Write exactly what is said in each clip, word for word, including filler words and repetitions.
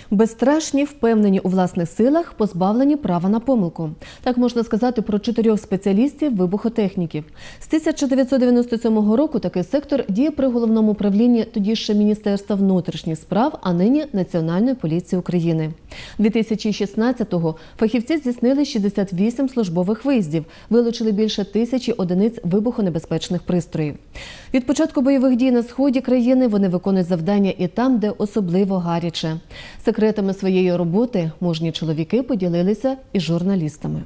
Безстрашні, впевнені у власних силах, позбавлені права на помилку. Так можна сказати про чотирьох спеціалістів-вибухотехніків. З тисяча дев'ятсот дев'яносто сьомого року такий сектор діє при Головному управлінні тоді ще Міністерства внутрішніх справ, а нині Національної поліції України. дві тисячі шістнадцятого фахівці здійснили шістдесят вісім службових виїздів, вилучили більше тисячі одиниць вибухонебезпечних пристроїв. Від початку бойових дій на сході країни вони виконують завдання і там, де особливо гаряче. Секретами своєї роботи мужні чоловіки поділилися із журналістами.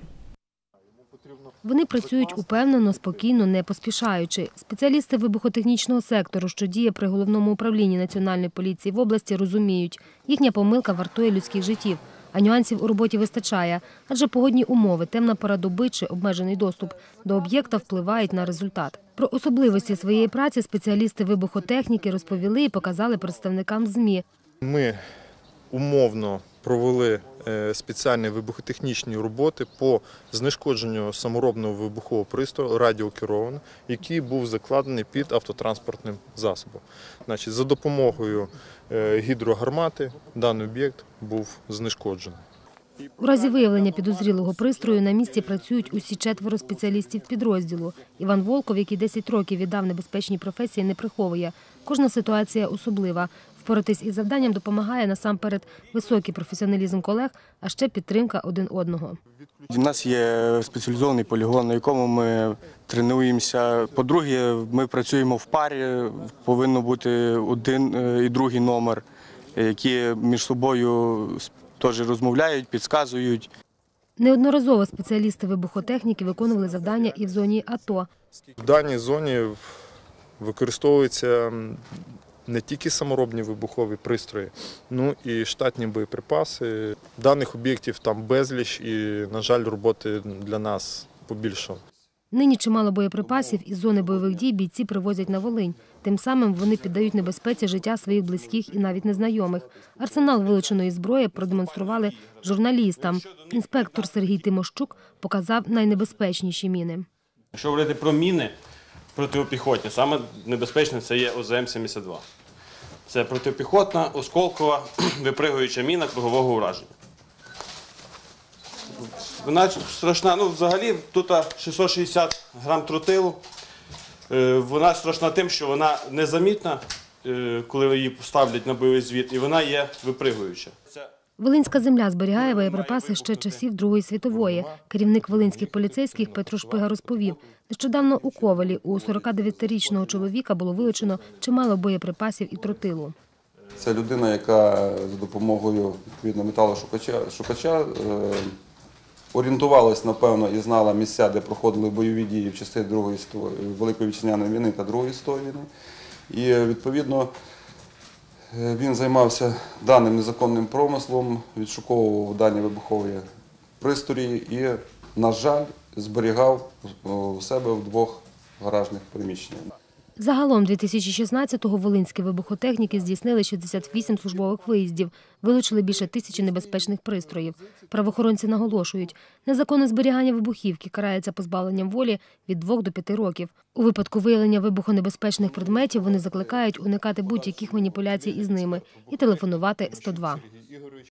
Вони працюють упевнено, спокійно, не поспішаючи. Спеціалісти вибухотехнічного сектору, що діє при Головному управлінні Національної поліції в області, розуміють, їхня помилка вартує людських життів, а нюансів у роботі вистачає, адже погодні умови, темна пора доби чи обмежений доступ до об'єкта впливають на результат. Про особливості своєї праці спеціалісти вибухотехніки розповіли і показали представникам ЗМІ. Ми умовно провели спеціальні вибухотехнічні роботи по знешкодженню саморобного вибухового пристрою радіокерованого, який був закладений під автотранспортним засобом. Значить, за допомогою гідрогармати даний об'єкт був знешкоджений. У разі виявлення підозрілого пристрою на місці працюють усі четверо спеціалістів підрозділу. Іван Волков, який десять років віддав небезпечній професії, не приховує. Кожна ситуація особлива. Впоратись із завданням допомагає насамперед високий професіоналізм колег, а ще підтримка один одного. У нас є спеціалізований полігон, на якому ми тренуємося. По-друге, ми працюємо в парі, повинен бути один і другий номер, які між собою теж розмовляють, підказують. Неодноразово спеціалісти вибухотехніки виконували завдання і в зоні АТО. В даній зоні використовуються не тільки саморобні вибухові пристрої, ну і штатні боєприпаси. Даних об'єктів там безліч і, на жаль, роботи для нас побільшало. Нині чимало боєприпасів із зони бойових дій бійці привозять на Волинь. Тим самим вони піддають небезпеці життя своїх близьких і навіть незнайомих. Арсенал вилученої зброї продемонстрували журналістам. Інспектор Сергій Тимощук показав найнебезпечніші міни. Якщо говорити про міни протипіхотні, саме небезпечне це є О З М сімдесят два. Це протипіхотна, осколкова, випригуюча міна кругового ураження. Вона страшна, ну взагалі тут шістсот шістдесят грам тротилу. Вона страшна тим, що вона незамітна, коли її поставлять на бойовий звіт, і вона є випригуюча. Волинська земля зберігає боєприпаси ще часів Другої світової. Керівник волинських поліцейських Петро Шпига розповів, нещодавно у Ковелі у сорокадев'ятирічного чоловіка було вилучено чимало боєприпасів і тротилу. Це людина, яка за допомогою відповідно металошукача шукача, орієнтувалась, напевно, і знала місця, де проходили бойові дії в часи Другої Великої Вітчизняної війни та Другої світової війни. І, відповідно, він займався даним незаконним промислом, відшуковував дані вибухові пристрої і, на жаль, зберігав у себе в двох гаражних приміщеннях. Загалом дві тисячі шістнадцятого волинські вибухотехніки здійснили шістдесят вісім службових виїздів, вилучили більше тисячі небезпечних пристроїв. Правоохоронці наголошують, незаконне зберігання вибухівки карається позбавленням волі від двох до п'яти років. У випадку виявлення вибухонебезпечних предметів вони закликають уникати будь-яких маніпуляцій із ними і телефонувати сто два.